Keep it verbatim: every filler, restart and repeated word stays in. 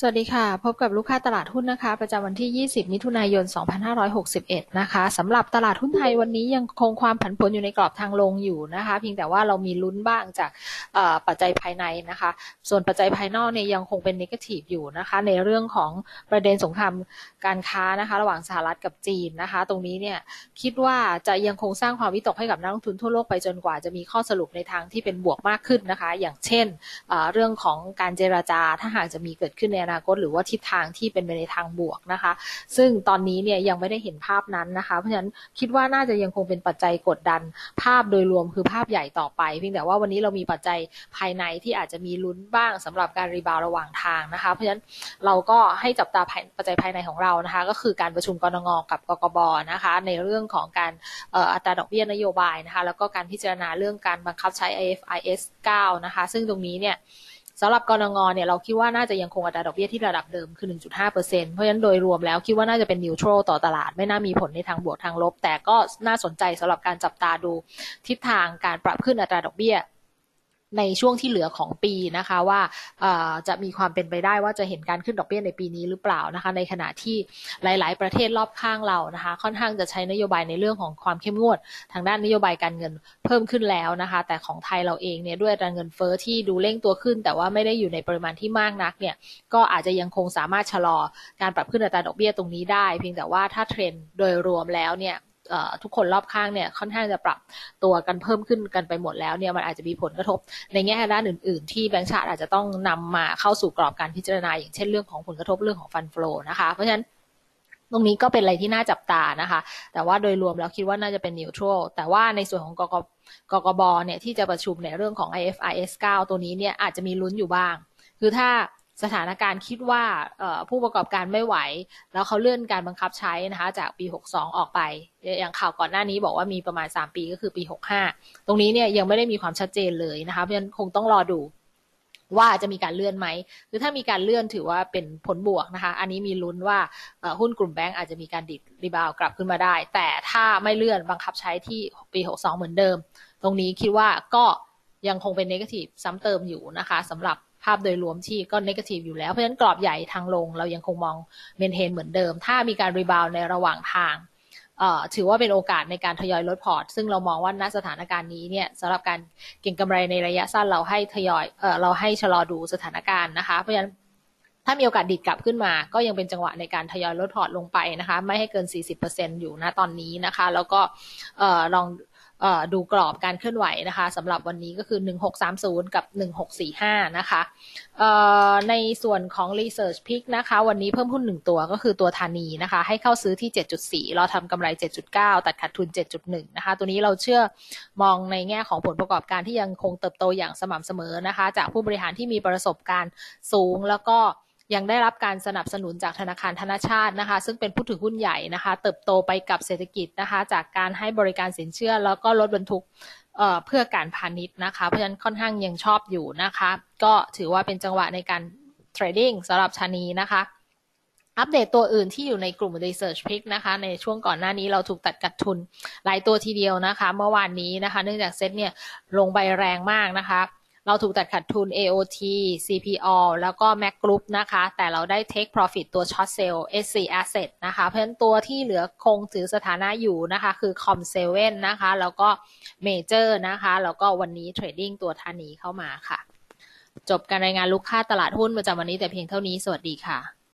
สวัสดีค่ะพบกับลูกค้าตลาดหุ้นนะคะประจำวันที่ยี่สิบมิถุนายนสองพันห้าร้อยหกสิบเอ็ดนะคะสำหรับตลาดหุ้นไทยวันนี้ยังคงความผันผวนอยู่ในกรอบทางลงอยู่นะคะเพียงแต่ว่าเรามีลุ้นบ้างจากปัจจัยภายในนะคะส่วนปัจจัยภายนอกเนี่ยยังคงเป็นเนกาทีฟอยู่นะคะในเรื่องของประเด็นสงครามการค้านะคะระหว่างสหรัฐกับจีนนะคะตรงนี้เนี่ยคิดว่าจะยังคงสร้างความวิตกให้กับนักลงทุนทั่วโลกไปจนกว่าจะมีข้อสรุปในทางที่เป็นบวกมากขึ้นนะคะอย่างเช่นเรื่องของการเจรจาถ้าหากจะมีเกิดขึ้นในอนาคตหรือว่าทิศทางที่เป็นไปในทางบวกนะคะซึ่งตอนนี้เนี่ยยังไม่ได้เห็นภาพนั้นนะคะเพราะฉะนั้นคิดว่าน่าจะยังคงเป็นปัจจัยกดดันภาพโดยรวมคือภาพใหญ่ต่อไปเพียงแต่ว่าวันนี้เรามีปัจจัยภายในที่อาจจะมีลุ้นบ้างสำหรับการรีบาวระหว่างทางนะคะเพราะฉะนั้นเราก็ให้จับตาปัจจัยภายในของเรานะคะก็คือการประชุมกนงกับกกบนะคะในเรื่องของการอัตราดอกเบี้ยนโยบายนะคะแล้วก็การพิจารณาเรื่องการบังคับใช้ ไอ เอฟ ไอ เอส เก้านะคะซึ่งตรงนี้เนี่ยสำหรับกนงเนี่ยเราคิดว่าน่าจะยังคงอัตราดอกเบี้ยที่ระดับเดิมคือ หนึ่งจุดห้าเปอร์เซ็นต์ เพราะฉะนั้นโดยรวมแล้วคิดว่าน่าจะเป็นนิวทรัลต่อตลาดไม่น่ามีผลในทางบวกทางลบแต่ก็น่าสนใจสำหรับการจับตาดูทิศทางการปรับขึ้นอัตราดอกเบี้ยในช่วงที่เหลือของปีนะคะว่าจะมีความเป็นไปได้ว่าจะเห็นการขึ้นดอกเบี้ยในปีนี้หรือเปล่านะคะในขณะที่หลายๆประเทศรอบข้างเรานะคะค่อนข้างจะใช้นโยบายในเรื่องของความเข้มงวดทางด้านนโยบายการเงินเพิ่มขึ้นแล้วนะคะแต่ของไทยเราเองเนี่ยด้วยอัตราเงินเฟ้อที่ดูเร่งตัวขึ้นแต่ว่าไม่ได้อยู่ในปริมาณที่มากนักเนี่ยก็อาจจะยังคงสามารถชะลอการปรับขึ้นอัตราดอกเบี้ยตรงนี้ได้เพียงแต่ว่าถ้าเทรนด์โดยรวมแล้วเนี่ยทุกคนรอบข้างเนี่ยค่อนข้างจะปรับตัวกันเพิ่มขึ้นกันไปหมดแล้วเนี่ยมันอาจจะมีผลกระทบในแง่ด้านอื่นๆที่แบงก์ชาติอาจจะต้องนำมาเข้าสู่กรอบการพิจารณาอย่างเช่นเรื่องของผลกระทบเรื่องของฟันโฟลนะคะเพราะฉะนั้นตรงนี้ก็เป็นอะไรที่น่าจับตานะคะแต่ว่าโดยรวมแล้วคิดว่าน่าจะเป็นนิวทรัลแต่ว่าในส่วนของกกกกบเนี่ยที่จะประชุมในเรื่องของ ไอ เอฟ ไอ เอส เก้า ตัวนี้เนี่ยอาจจะมีลุ้นอยู่บ้างคือถ้าสถานการณ์คิดว่าผู้ประกอบการไม่ไหวแล้วเขาเลื่อนการบังคับใช้นะคะจากปีหกสิบสองออกไปอย่างข่าวก่อนหน้านี้บอกว่ามีประมาณสามปีก็คือปีหกสิบห้าตรงนี้เนี่ยยังไม่ได้มีความชัดเจนเลยนะคะเพราะฉะนั้นคงต้องรอดูว่าจะมีการเลื่อนไหมหรือถ้ามีการเลื่อนถือว่าเป็นผลบวกนะคะอันนี้มีลุ้นว่าหุ้นกลุ่มแบงก์อาจจะมีการดิดรีบาวกลับขึ้นมาได้แต่ถ้าไม่เลื่อนบังคับใช้ที่ปีหกสิบสองเหมือนเดิมตรงนี้คิดว่าก็ยังคงเป็นเนกาทีฟซ้ำเติมอยู่นะคะสำหรับภาพโดยรวมที่ก็เนกาทีฟอยู่แล้วเพราะฉะนั้นกรอบใหญ่ทางลงเรายังคงมองเมนเทนเหมือนเดิมถ้ามีการรีบาวในระหว่างทางถือว่าเป็นโอกาสในการทยอยลดพอร์ตซึ่งเรามองว่าณสถานการณ์นี้เนี่ยสำหรับการเก็งกำไรในระยะสั้นเราให้ทยอยเออเราให้ชะลอดูสถานการณ์นะคะเพราะฉะนั้นถ้ามีโอกาสดิดกลับขึ้นมาก็ยังเป็นจังหวะในการทยอยลดพอร์ตลงไปนะคะไม่ให้เกิน สี่สิบเปอร์เซ็นต์ อยู่ณตอนนี้นะคะแล้วก็ลองดูกรอบการเคลื่อนไหวนะคะสำหรับวันนี้ก็คือหนึ่งพันหกร้อยสามสิบกับหนึ่งพันหกร้อยสี่สิบห้านะคะในส่วนของ Research Pick นะคะวันนี้เพิ่มหุ้นหนึ่งตัวก็คือตัวธานีนะคะให้เข้าซื้อที่ เจ็ดจุดสี่ เราทำกำไร เจ็ดจุดเก้า ตัดขาดทุน เจ็ดจุดหนึ่ง นะคะตัวนี้เราเชื่อมองในแง่ของผลประกอบการที่ยังคงเติบโตอย่างสม่ำเสมอนะคะจากผู้บริหารที่มีประสบการณ์สูงแล้วก็ยังได้รับการสนับสนุนจากธนาคารธนชาตินะคะซึ่งเป็นผู้ถือหุ้นใหญ่นะคะเติบโตไปกับเศรษฐกิจนะคะจากการให้บริการสินเชื่อแล้วก็รถบรรทุก เอ่อ เพื่อการพาณิชย์นะคะเพราะฉะนั้นค่อนข้างยังชอบอยู่นะคะก็ถือว่าเป็นจังหวะในการเทรดดิ้งสำหรับชานีนะคะอัปเดตตัวอื่นที่อยู่ในกลุ่ม Research Pick นะคะในช่วงก่อนหน้านี้เราถูกตัดขาดทุนหลายตัวทีเดียวนะคะเมื่อวานนี้นะคะเนื่องจากเซ็ตเนี่ยลงไปแรงมากนะคะเราถูกตัดขาดทุน เอ โอ ที ซี พี โอ แล้วก็ Mac Group นะคะแต่เราได้ Take Profit ตัว Short Sale เอส ซี Asset นะคะเพราะฉะนั้นตัวที่เหลือคงถือสถานะอยู่นะคะคือ คอม เซเว่น นะคะแล้วก็ Major นะคะแล้วก็วันนี้ Trading ตัวธานีเข้ามาค่ะจบการรายงานลูกค้าตลาดหุ้นประจำวันนี้แต่เพียงเท่านี้สวัสดีค่ะ